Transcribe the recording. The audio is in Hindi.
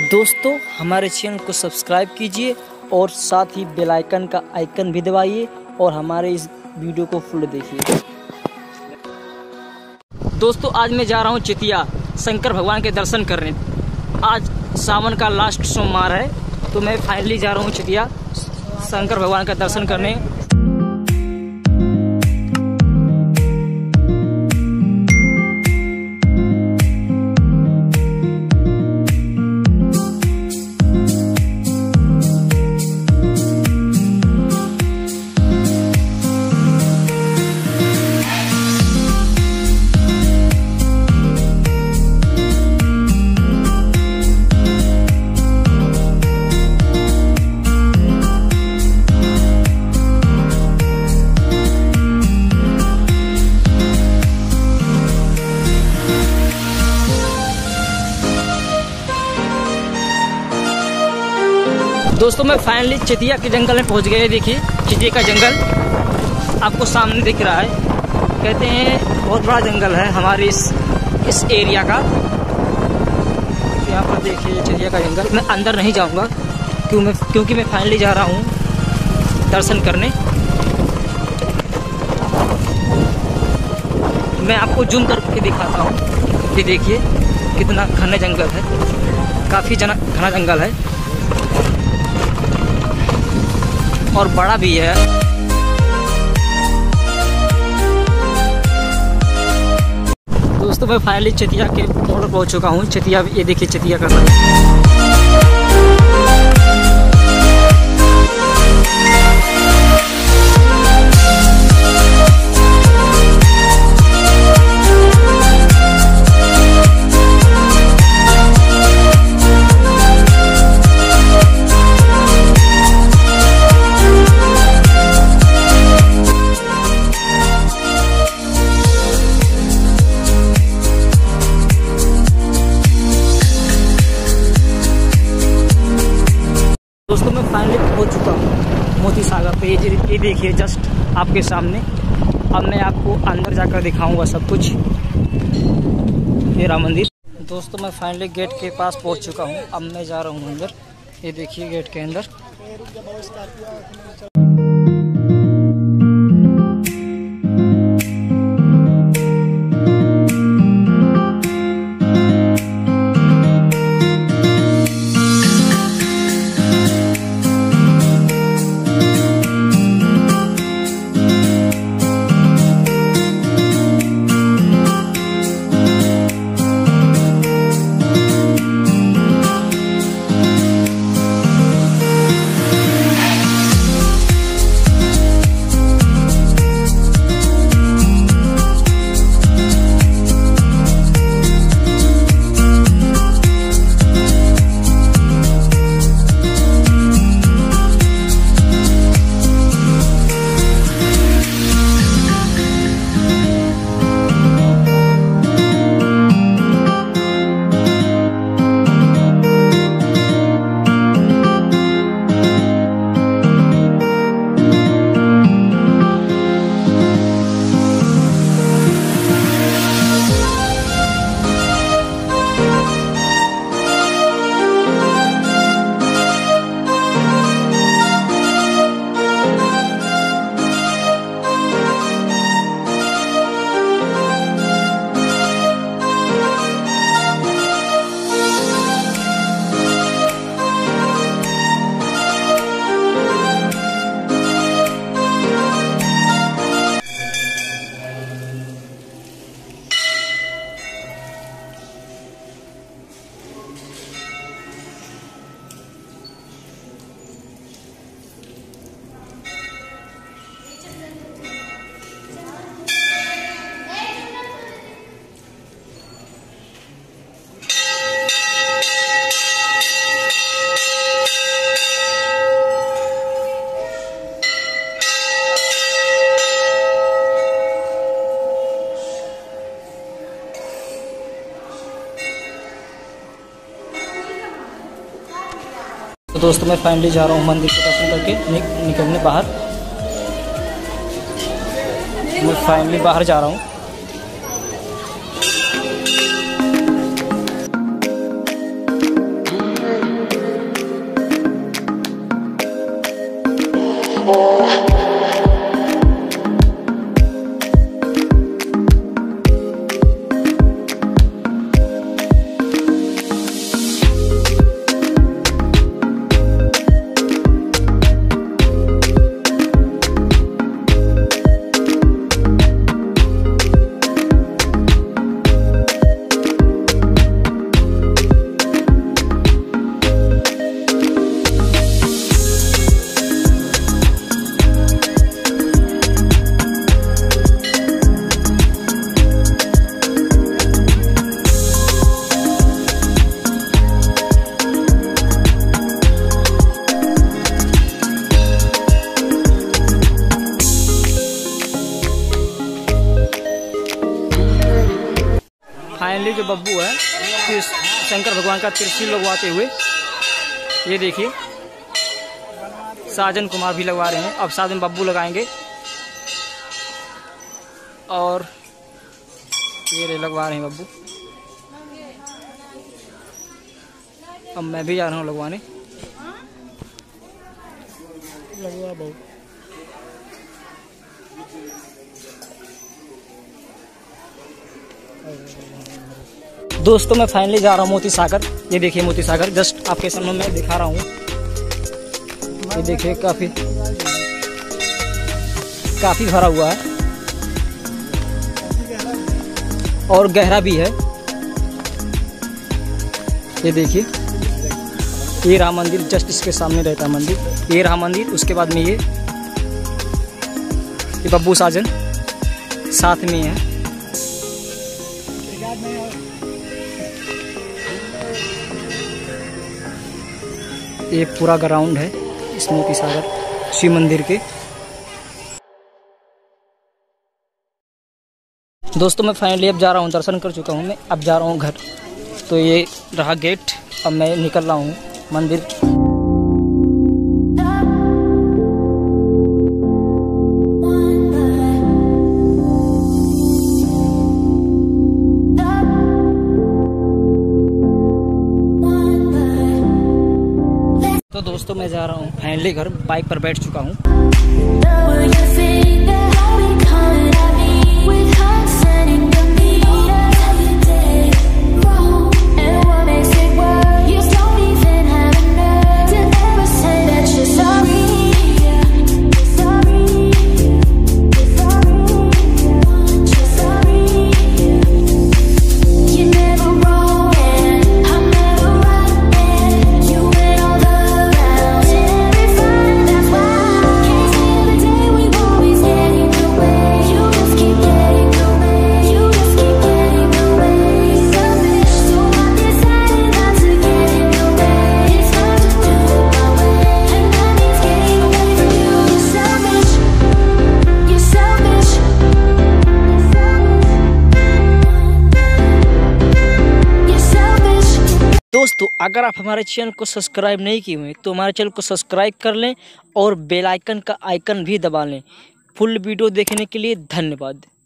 दोस्तों हमारे चैनल को सब्सक्राइब कीजिए और साथ ही बेल आइकन का आइकन भी दबाइए और हमारे इस वीडियो को फुल देखिए। दोस्तों आज मैं जा रहा हूँ चितिया शंकर भगवान के दर्शन करने। आज सावन का लास्ट सोमवार है तो मैं फाइनली जा रहा हूँ चितिया शंकर भगवान का दर्शन करने। दोस्तों मैं फाइनली चितिया के जंगल में पहुंच गए। देखिए चितिया का जंगल आपको सामने दिख रहा है। कहते हैं बहुत बड़ा जंगल है हमारे इस एरिया का। यहाँ पर देखिए चितिया का जंगल। मैं अंदर नहीं जाऊँगा क्योंकि मैं फाइनली जा रहा हूँ दर्शन करने। मैं आपको जूम करके दिखाता हूँ। ये देखिए कितना घना जंगल है, काफ़ी घना जंगल है और बड़ा भी है। दोस्तों मैं फाइनली चितिया के बॉर्डर पहुंच चुका हूं। चितिया, ये देखिए चितिया का दोस्तों मैं फाइनली पहुंच चुका हूँ मोती सागर पे। ये देखिए जस्ट आपके सामने। अब मैं आपको अंदर जाकर दिखाऊंगा सब कुछ। मेरा मंदिर। दोस्तों मैं फाइनली गेट के पास पहुंच चुका हूँ। अब मैं जा रहा हूँ अंदर। ये देखिए गेट के अंदर। तो दोस्तों मैं फाइनली जा रहा हूँ मंदिर के दर्शन करके निकलने बाहर। मैं फाइनली बाहर जा रहा हूँ। जो बब्बू है कि शंकर भगवान का त्रिशूल लगवाते हुए, ये देखिए साजन कुमार भी लगवा रहे हैं। अब साथ में बब्बू लगाएंगे और ये लगवा रहे हैं बब्बू। अब मैं भी जा रहा हूँ लगवाने। लगवा बहू। दोस्तों मैं फाइनली जा रहा हूँ मोती सागर। ये देखिए मोती सागर जस्ट आपके सामने मैं दिखा रहा हूँ। ये देखिए काफी भरा हुआ है और गहरा भी है। ये देखिए ये राम मंदिर जस्ट इसके सामने रहता है मंदिर। ये रहा मंदिर, उसके बाद में ये बब्बू साजन साथ में है। ये पूरा ग्राउंड है इस मोती सागर शिव मंदिर के। दोस्तों मैं फाइनली अब जा रहा हूँ, दर्शन कर चुका हूँ मैं, अब जा रहा हूँ घर। तो ये रहा गेट, अब मैं निकल रहा हूँ मंदिर। तो दोस्तों मैं जा रहा हूँ फाइनली घर, बाइक पर बैठ चुका हूँ। दोस्तों अगर आप हमारे चैनल को सब्सक्राइब नहीं किए हुए तो हमारे चैनल को सब्सक्राइब कर लें और बेल आइकन का आइकन भी दबा लें। फुल वीडियो देखने के लिए धन्यवाद।